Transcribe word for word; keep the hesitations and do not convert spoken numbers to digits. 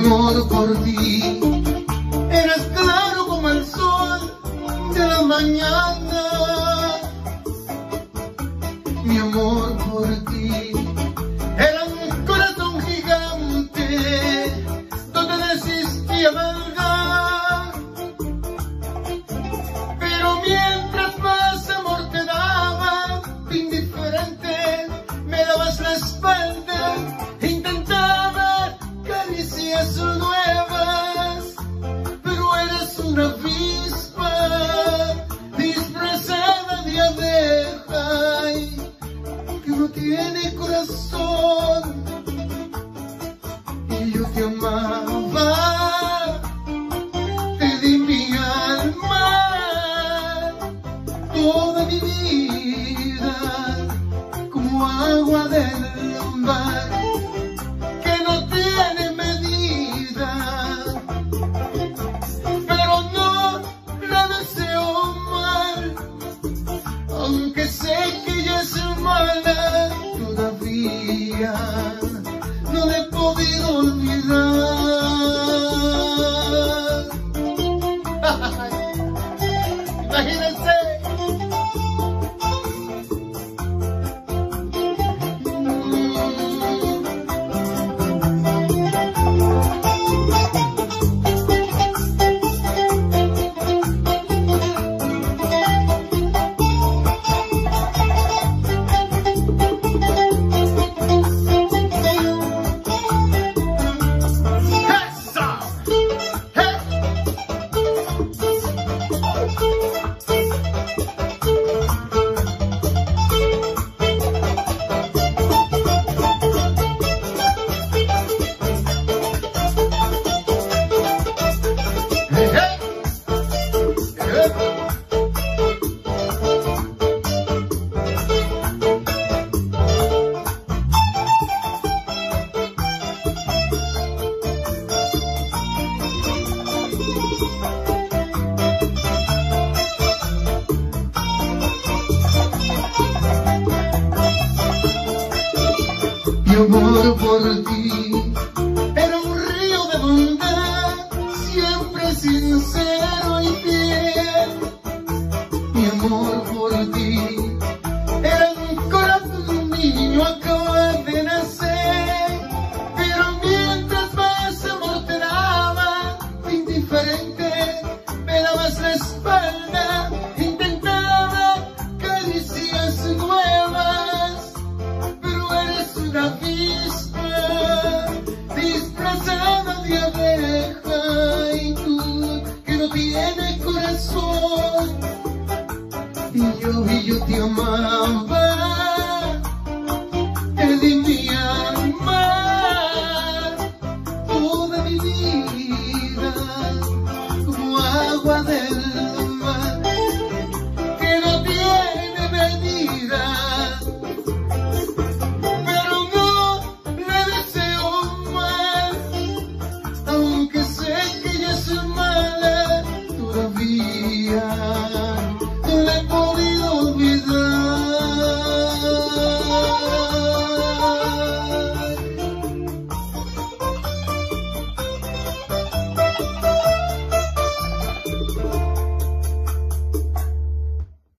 amor por ti, eras claro como el sol de la mañana. Mi amor por ti era un corazón gigante donde no existía maldad. Pero mientras más amor te daba, indiferente me dabas la espalda. Intentaba caricias nuevas, pero eres una avispa disfrazada de abeja que no tiene corazón. Y yo te amaba, te di mi alma, toda mi vida, como agua del mar que no tiene medida. Pero no la deseo mal, aunque sé que ella es mala, todavía no la he podido olvidar. Imagínense. Mi amor por ti era un río de bondad, siempre sincero y fiel. Mi amor por ti era un corazón de un niño acaba de nacer. Pero mientras más amor te daba, indiferente me dabas la espalda. Intentaba caricias nuevas, pero eres una avispa disfrazada de abeja, y tú que no tienes corazón. Y yo, y yo te amaba, te di mi alma, toda mi vida, como agua del mar que no tiene medida. Pero no le deseo mal, aunque sé que ella es mala, todavía no le puedo